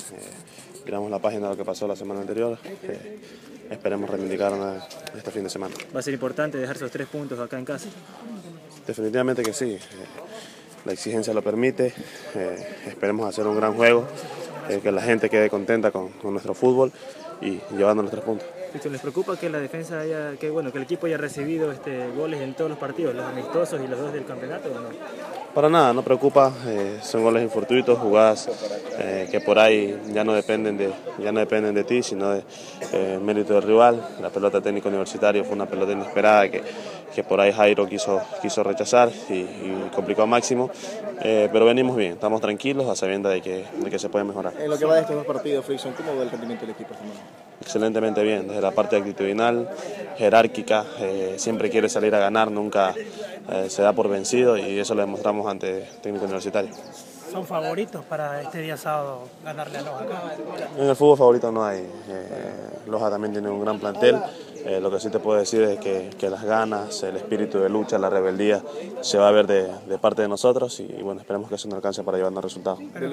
Miramos la página de lo que pasó la semana anterior. Esperemos reivindicar este fin de semana. ¿Va a ser importante dejar esos 3 puntos acá en casa? Definitivamente que sí. La exigencia lo permite. Esperemos hacer un gran juego, que la gente quede contenta con nuestro fútbol y llevando los 3 puntos. ¿Les preocupa que la defensa que el equipo haya recibido goles en todos los partidos, los amistosos y los 2 del campeonato, o no? Para nada, no preocupa. Son goles infortuitos, jugadas que por ahí ya no dependen de ti, sino del mérito del rival. La pelota técnica Universitario fue una pelota inesperada que por ahí Jairo quiso rechazar y complicó al máximo, pero venimos bien, estamos tranquilos a sabiendas de que se puede mejorar. En lo que va de estos 2 partidos, Frickson, ¿cómo va el rendimiento del equipo? Excelentemente bien, desde la parte actitudinal, jerárquica, siempre quiere salir a ganar, nunca se da por vencido, y eso lo demostramos ante el técnico Universitario. ¿Son favoritos para este día sábado ganarle a Loja acá? En el fútbol favorito no hay. Loja también tiene un gran plantel. Lo que sí te puedo decir es que las ganas, el espíritu de lucha, la rebeldía se va a ver de parte de nosotros, y bueno, esperemos que eso nos alcance para llevarnos resultados.